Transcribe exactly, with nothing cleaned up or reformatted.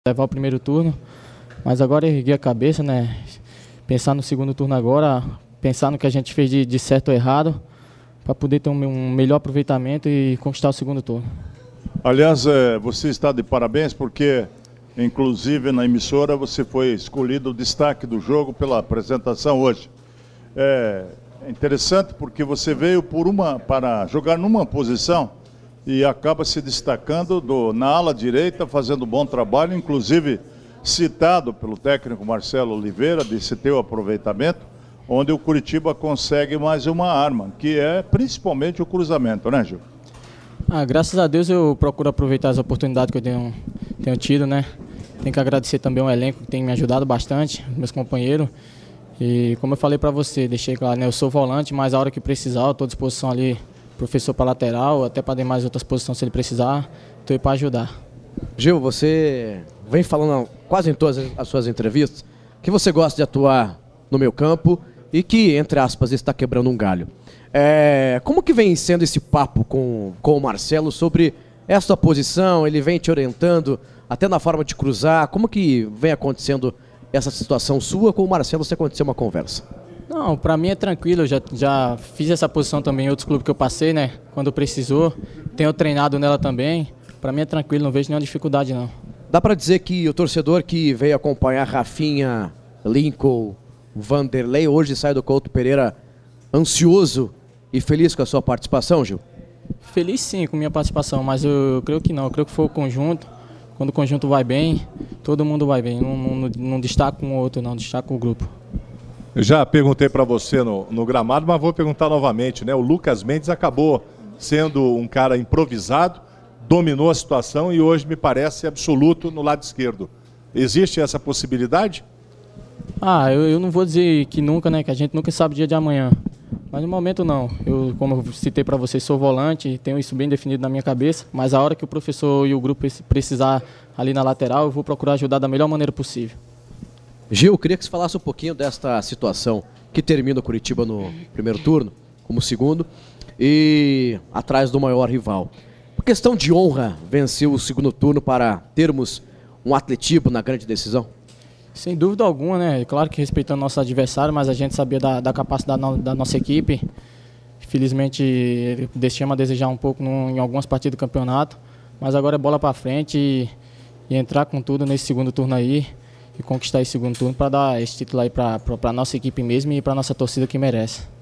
levar o primeiro turno, mas agora erguer a cabeça, né? Pensar no segundo turno agora, pensar no que a gente fez de, de certo ou errado, para poder ter um, um melhor aproveitamento e conquistar o segundo turno. Aliás, é, você está de parabéns porque, inclusive na emissora, você foi escolhido o destaque do jogo pela apresentação hoje. É interessante porque você veio por uma, para jogar numa posição e acaba se destacando do, na ala direita, fazendo um bom trabalho, inclusive citado pelo técnico Marcelo Oliveira, desse teu aproveitamento, onde o Curitiba consegue mais uma arma, que é principalmente o cruzamento, né, Gil? Ah, graças a Deus eu procuro aproveitar as oportunidades que eu tenho, tenho tido, né? Tenho que agradecer também ao elenco que tem me ajudado bastante, meus companheiros. E como eu falei para você, deixei claro, né? Eu sou volante, mas a hora que precisar, eu estou à disposição ali, professor para lateral, até para demais outras posições se ele precisar, estou aí para ajudar. Gil, você vem falando quase em todas as suas entrevistas que você gosta de atuar no meio campo e que, entre aspas, está quebrando um galho. É, como que vem sendo esse papo com, com o Marcelo sobre essa posição? Ele vem te orientando até na forma de cruzar. Como que vem acontecendo essa situação sua com o Marcelo, se acontecer uma conversa? Não, para mim é tranquilo, eu já, já fiz essa posição também em outros clubes que eu passei, né? Quando precisou, tenho treinado nela também. Para mim é tranquilo, não vejo nenhuma dificuldade não. Dá para dizer que o torcedor que veio acompanhar Rafinha, Lincoln, Vanderlei, hoje sai do Couto Pereira ansioso e feliz com a sua participação, Gil? Feliz sim com a minha participação, mas eu, eu creio que não, eu creio que foi o conjunto. Quando o conjunto vai bem, todo mundo vai bem, não, não, não destaca um ou outro não, destaca o grupo. Eu já perguntei para você no, no gramado, mas vou perguntar novamente, né? O Lucas Mendes acabou sendo um cara improvisado, dominou a situação e hoje me parece absoluto no lado esquerdo. Existe essa possibilidade? Ah, eu, eu não vou dizer que nunca, né? Que a gente nunca sabe o dia de amanhã. Mas no momento não. Eu, como eu citei para vocês, sou volante, tenho isso bem definido na minha cabeça, mas a hora que o professor e o grupo precisar ali na lateral, eu vou procurar ajudar da melhor maneira possível. Gil, eu queria que você falasse um pouquinho desta situação que termina o Curitiba no primeiro turno, como segundo, e atrás do maior rival. Por questão de honra, venceu o segundo turno para termos um Atletiba na grande decisão? Sem dúvida alguma, né? Claro que respeitando nosso adversário, mas a gente sabia da, da capacidade no, da nossa equipe. Infelizmente, deixamos a desejar um pouco no, em algumas partidas do campeonato, mas agora é bola para frente e, e entrar com tudo nesse segundo turno aí e conquistar esse segundo turno para dar esse título aí para a nossa equipe mesmo e para a nossa torcida que merece.